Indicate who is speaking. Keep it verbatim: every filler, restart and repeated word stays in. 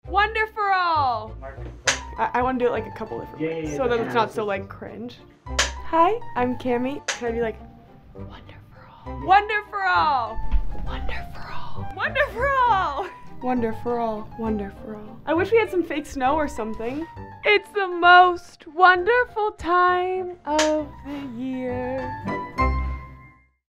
Speaker 1: Wonderful. I, I want to do it like a couple different
Speaker 2: Yeah,
Speaker 1: ways,
Speaker 2: yeah, yeah,
Speaker 1: so that
Speaker 2: yeah.
Speaker 1: it's not so like cringe. Hi, I'm Cami. Can I be like, wonderful, wonderful, wonderful, wonderful, wonderful, wonderful. I wish we had some fake snow or something. It's the most wonderful time of the year.